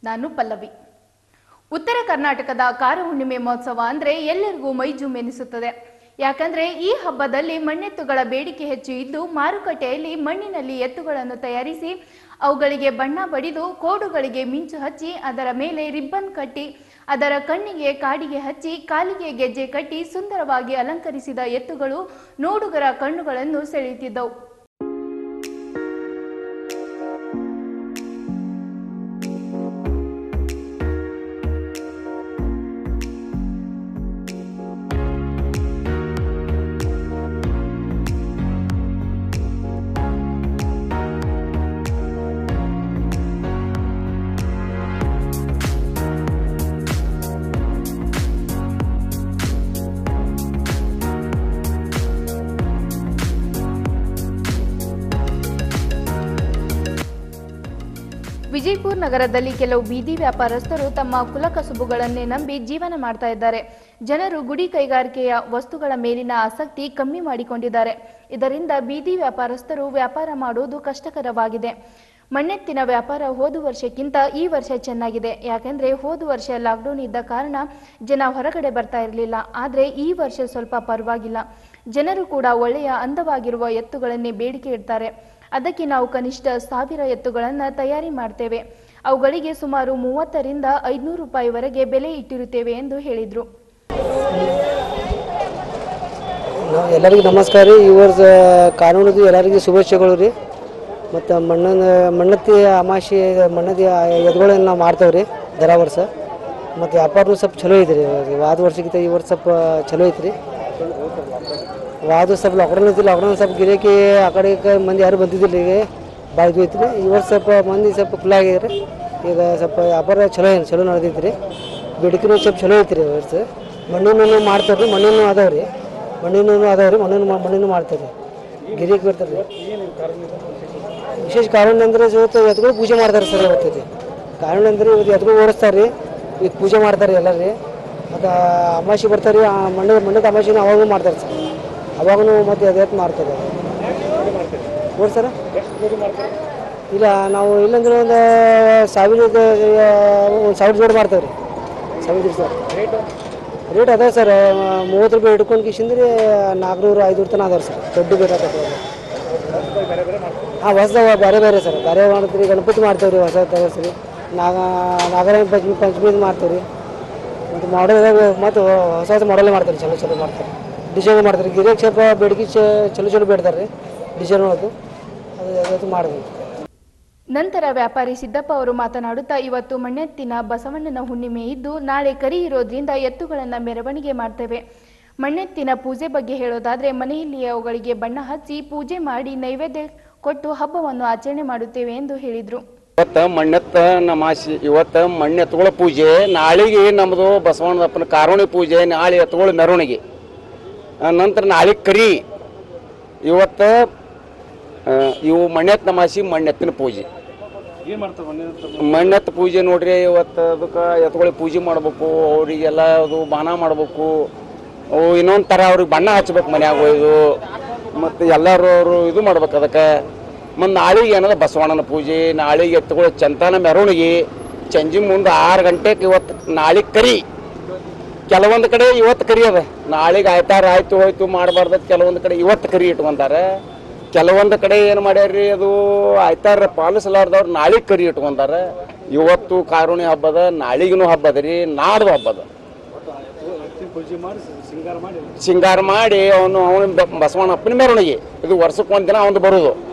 ನಾನು ಪಲ್ಲವಿ. ಉತ್ತರ ಕರ್ನಾಟಕದ ಕಾರ ಹುಣ್ಣಿಮೆ ಮಹೋತ್ಸವ ಅಂದ್ರೆ ಎಲ್ಲರಿಗೂ ಮೈಜುಮ್ ಎನಿಸುತ್ತದೆ. ಯಾಕಂದ್ರೆ ಈ ಹಬ್ಬದಲ್ಲಿ ಮಣ್ಣೆತ್ತುಗಳ ಬೇಡಿಕೆ ಹೆಚ್ಚು ಇದ್ದು ಮಾರುಕಟ್ಟೆಯಲ್ಲಿ ಮಣ್ಣಿನಲ್ಲಿ ಎತ್ತುಗಳನ್ನು ತಯಾರಿಸಿ ಅವುಗಳಿಗೆ ಬಣ್ಣ ಬಡಿದು ಕೋಡುಗಳಿಗೆ ಮಿಂಚು ಹಚ್ಚಿ ಅದರ ಮೇಲೆ ರಿಬ್ಬನ್ ಕಟ್ಟಿ ಅದರ ಕಣ್ಣಿಗೆ ಕಾಡಿಗೆ ಹಚ್ಚಿ ಕಾಲಿಗೆ ಗೆಜ್ಜೆ ಕಟ್ಟಿ ಸುಂದರವಾಗಿ ಅಲಂಕರಿಸಿದ ಎತ್ತುಗಳು ನೋಡುಗರ ಕಣ್ಣುಗಳನ್ನು ಸೆಳೆಯುತ್ತಿದ್ದವು. ವಿಜಯಪುರ ನಗರದಲ್ಲಿ ಕೆಲವು ಬೀದಿ ವ್ಯಾಪಾರಸ್ಥರು ತಮ್ಮ ಕುಲಕಸುಬುಗಳನ್ನೇ ನಂಬಿ ಜೀವನ ಮಾಡ್ತಾ ಇದ್ದಾರೆ. ಜನರು ಗುಡಿ ಕೈಗಾರಿಕೆಯ ವಸ್ತುಗಳ ಮೇಲಿನ ಆಸಕ್ತಿ ಕಮ್ಮಿ ಮಾಡಿಕೊಂಡಿದ್ದಾರೆ. ಇದರಿಂದ ಬೀದಿ ವ್ಯಾಪಾರಸ್ಥರು ವ್ಯಾಪಾರ ಮಾಡುವುದು ಕಷ್ಟಕರವಾಗಿದೆ. ಮಣ್ಣೆತ್ತಿನ ವ್ಯಾಪಾರ ಹೋದ ವರ್ಷಕ್ಕಿಂತ ಈ ವರ್ಷ ಚೆನ್ನಾಗಿದೆ. ಯಾಕೆಂದ್ರೆ ಹೋದ ವರ್ಷ ಲಾಕ್ಡೌನ್ ಇದ್ದ ಕಾರಣ ಜನ ಹೊರಗಡೆ ಬರ್ತಾ ಇರಲಿಲ್ಲ. ಆದರೆ ಈ ವರ್ಷ ಸ್ವಲ್ಪ ಪರವಾಗಿಲ್ಲ. ಜನರು ಕೂಡ ಒಳ್ಳೆಯ ಅಂದವಾಗಿರುವ ಎತ್ತುಗಳನ್ನೇ ಬೇಡಿಕೆ ಇಡ್ತಾರೆ. ಅದಕ್ಕೆ ನಾವು ಕನಿಷ್ಠ 1000 ಎತ್ತುಗಳನ್ನು ತಯಾರಿ ಮಾಡ್ತೇವೆ. ಅವುಗಳಿಗೆ ಸುಮಾರು 30ರಿಂದ 500 ರೂಪಾಯಿವರೆಗೆ ಬೆಲೆ ಇಟ್ಟಿರುತ್ತೇವೆ ಎಂದು ಹೇಳಿದರು. ಎಲ್ಲರಿಗೂ ನಮಸ್ಕಾರ ರೀ. ಈ ವರ್ಷ ಕಾನೂನದು ಎಲ್ಲರಿಗೂ ಶುಭಾಶಯಗಳು ರೀ. ಮತ್ತು ಮಣ್ಣತ್ತಿ ಅಮಾಶೆ ಮಣ್ಣದಿ ಎತ್ತುಗಳನ್ನ ನಾವು ಮಾಡ್ತೇವೆ ರೀ ದರ ವರ್ಷ. ಮತ್ತು ವ್ಯಾಪಾರನೂ ಸ್ವಲ್ಪ ಚಲೋ ಐತೆ ರೀ. ವಾದ ವರ್ಷಕ್ಕಿಂತ ಈ ವರ್ಷ ಸ್ವಲ್ಪ ಚಲೋ ಐತೆ ರೀ. ವಾದ ಸ್ವಲ್ಪ ಲಾಕ್ಡೌನ್ ಐತಿ. ಲಾಕ್ಡೌನ್ ಸ್ವಲ್ಪ ಗಿರಾಕಿ ಆ ಕಡೆ ಮಂದಿ ಯಾರು ಬಂದಿದ್ದಿಲ್ಲ. ಈಗ ಭಾಳ ಇದು ಐತಿ ರೀ. ಈ ವರ್ಷ ಸ್ವಲ್ಪ ಮಂದಿ ಸ್ವಲ್ಪ ಫುಲ್ ಆಗ್ಯದ ರೀ. ಈಗ ಸ್ವಲ್ಪ ವ್ಯಾಪಾರ ಚಲೋ ನಡೆದೈತಿ ರೀ. ಬೇಡಿಕೆನೂ ಸ್ವಲ್ಪ ಚಲೋ ಐತಿ ರೀ. ವರ್ಷ ಮಣ್ಣಿನೂ ಮಾಡ್ತಾರೆ ರೀ. ಮಣ್ಣಿನೂ ಅದಾವೆ ರೀ. ಮಣ್ಣಿನೂ ಮಾಡ್ತಾರೆ ರೀ. ಗಿರಾಕಿ ಬರ್ತಾರೆ ರೀ. ವಿಶೇಷ ಕಾರಣ ಅಂದರೆ ಇವತ್ತು ಎತ್ತುಗಳು ಪೂಜೆ ಮಾಡ್ತಾರೆ ಸರ್. ಇವತ್ತು ಕಾರಣ ಅಂದರೆ ಇವತ್ತು ಎತ್ತುಗಳು ಓಡಿಸ್ತಾರೆ ರೀ. ಈಗ ಪೂಜೆ ಮಾಡ್ತಾರೆ ಎಲ್ಲ ರೀ. ಮತ್ತು ಅಮಾವಾಸ್ಯೆ ಬರ್ತಾರೆ ರೀ. ಮಣ್ಣದ ಅಮಾವಾಸ್ಯೆನ ಅವಾಗೂ ಮಾಡ್ತಾರೆ ಸರ್. ಅವಾಗೂ ಮತ್ತು ಎತ್ತು ಮಾಡ್ತಾರೆ ನೋಡಿ ಸರ. ಇಲ್ಲ ನಾವು ಇಲ್ಲಂದ್ರೆ ಒಂದು 1000 ಜೋಡಿ ಮಾಡ್ತೇವೆ ರೀ. 1000 ಸರ್ ರೇಟ್ ಅದಾವೆ ಸರ್. 30 ರೂಪಾಯಿ ಹಿಡ್ಕೊಂಡು ಕಿಶಂದ್ರೆ 400-500 ತನಕ ಅದಾವೆ ಸರ್. ದೊಡ್ಡ ಬೇಕಾಗ್ತದೆ. ಹಾಂ ಹೊಸದ ಬೇರೆ ಸರ್. ಬೇರೆ ಮಾಡ್ತೀವಿ. ಗಣಪತಿ ಮಾಡ್ತೇವೆ ರೀ. ಹೊಸ ತರಿಸ್ರಿ. ನಾಗರ ಪಂಚಮಿ ಮಾಡ್ತೇವೆ ರೀ. ಮತ್ತು ಮಾಡಲ್ ಮತ್ತು ಹೊಸ ಮಾಡಲ್ ಮಾಡ್ತಾರೆ. ಚಲೋ ಮಾಡ್ತಾರೆ. ಡಿಸೈನ್ ಮಾಡ್ತಾರೆ. ಗಿರಾಕಿ ಸ್ವಲ್ಪ ಬೇಡಿಕೆ ಚಲೋ ಬೇಡ್ತಾರೆ ರೀ. ಡಿಸೈನ್ ಮಾಡೋದು ಅದು ಮಾಡೋದು. ನಂತರ ವ್ಯಾಪಾರಿ ಸಿದ್ದಪ್ಪ ಅವರು ಮಾತನಾಡುತ್ತಾ, ಇವತ್ತು ಮಣ್ಣೆತ್ತಿನ ಬಸವಣ್ಣನ ಹುಣ್ಣಿಮೆ ಇದ್ದು ನಾಳೆ ಕರಿ ಇರೋದ್ರಿಂದ ಎತ್ತುಗಳನ್ನು ಮೆರವಣಿಗೆ ಮಾಡ್ತೇವೆ. ಮಣ್ಣೆತ್ತಿನ ಪೂಜೆ ಬಗ್ಗೆ ಹೇಳೋದಾದ್ರೆ ಮನೆಯಲ್ಲಿ ಅವುಗಳಿಗೆ ಬಣ್ಣ ಹಚ್ಚಿ ಪೂಜೆ ಮಾಡಿ ನೈವೇದ್ಯ ಕೊಟ್ಟು ಹಬ್ಬವನ್ನು ಆಚರಣೆ ಮಾಡುತ್ತೇವೆ ಎಂದು ಹೇಳಿದರು. ಇವತ್ತು ಮಣ್ಣೆತ್ತ ನಮಾಸಿ, ಇವತ್ತು ಮಣ್ಣೆತ್ತುಗಳ ಪೂಜೆ, ನಾಳೆಗೆ ನಮ್ಮದು ಬಸವಣ್ಣಪ್ಪನ ಕಾರುಣಿ ಪೂಜೆ, ನಾಳೆ ಎತ್ತುಗಳ ಮೆರವಣಿಗೆ, ನಂತರ ನಾಳೆ ಕರಿ. ಇವತ್ತು ಇವು ಮಣ್ಣೆತ್ತ ನಮಾಸಿ, ಮಣ್ಣೆತ್ತಿನ ಪೂಜೆ. ಮಣ್ಣೆತ್ತ ಪೂಜೆ ನೋಡ್ರಿ. ಇವತ್ತು ಅದಕ್ಕೆ ಎತ್ತುಗಳಿಗೆ ಪೂಜೆ ಮಾಡ್ಬೇಕು. ಅವರಿಗೆಲ್ಲ ಅದು ಬಾನ ಮಾಡ್ಬೇಕು. ಅವು ಇನ್ನೊಂದು ಥರ ಅವ್ರಿಗೆ ಬಣ್ಣ ಹಚ್ಬೇಕು ಮನ್ಯಾಗ ಒಯ್ದು. ಮತ್ತು ಎಲ್ಲರೂ ಅವರು ಇದು ಮಾಡ್ಬೇಕು ಅದಕ್ಕೆ. ಮತ್ತು ನಾಳೆಗೆ ಏನದ ಬಸವಣ್ಣನ ಪೂಜೆ, ನಾಳೆಗೆ ಎತ್ತುಗಳು ಚಂತನ ಮೆರವಣಿಗೆ, ಸಂಜೆ ಮುಂದೆ 6 ಗಂಟೆಗೆ. ಇವತ್ತು ನಾಳೆ ಕರಿ. ಕೆಲವೊಂದು ಕಡೆ ಇವತ್ತು ಕರಿ ಅದ. ನಾಳೆಗೆ ಆಯ್ತಾರ ಆಯ್ತು ಹೋಯ್ತು ಮಾಡಬಾರ್ದು. ಕೆಲವೊಂದು ಕಡೆ ಇವತ್ತು ಕರಿ ಇಟ್ಕೊಂತಾರೆ. ಕೆಲವೊಂದು ಕಡೆ ಏನು ಮಾಡ್ಯಾರ್ರಿ, ಅದು ಆಯ್ತಾರ ಪಾಲಿಸಲಾರ್ದವ್ರು ನಾಳೆಗೆ ಕರಿ ಇಟ್ಕೊಂತಾರೆ. ಇವತ್ತು ಕಾರುಣಿ ಹಬ್ಬದ, ನಾಳೆಗೂ ಹಬ್ಬದ ರೀ, ನಾಡ್ದು ಹಬ್ಬದ. ಸಿಂಗಾರ ಮಾಡಿ ಅವನು ಬಸವಣ್ಣಪ್ಪನ ಮೆರವಣಿಗೆ. ಇದು ವರ್ಷಕ್ಕೆ 1 ದಿನ ಅವನು ಬರೋದು.